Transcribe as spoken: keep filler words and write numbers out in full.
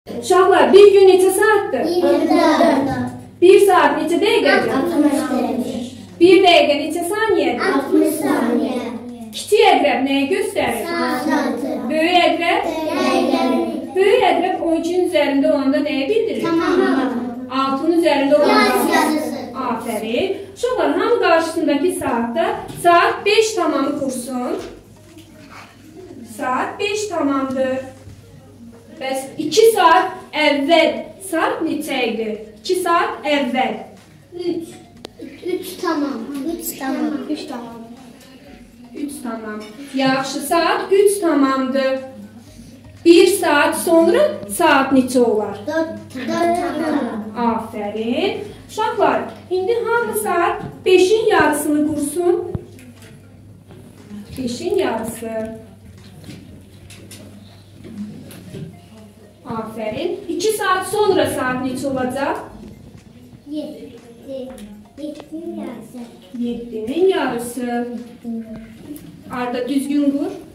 Uşaqlar, bir gün neçə saatdır? yirmi dörd. Bir saat neçə dəqiqədir? altmış dəqiqə. Bir dəqiqə neçə saniyədir? altmış saniyə. Kiçik əqrəb nəyə göstərir? Saatı. Böyük əqrəb? Dəqiqəni. Böyük əqrəb on ikinin üzərində olanda nəyə bildirir? Tamam. altının üzərində olanda. Yazısı. Aferin. Uşaqlar, hamı qarşısındakı saatda saat beş tamamı kursun. Saat beş tamamdır. Bəs iki saat əvvəl saat neçə idi? iki saat əvvəl. üç. üç tamam. üç tamam. üç tamam. üç tamam. Yaxşı, saat üç tamamdır. bir saat sonra saat neçə olar? dörd tamam. Aferin. Uşaqlar, indi hamı saat beşin yarısını qursun. beşin yarısı. Aferin. iki saat sonra saat neçə olacaq? yedi. yedinin yarısı. yedinin yarısı. Arda düzgün qur.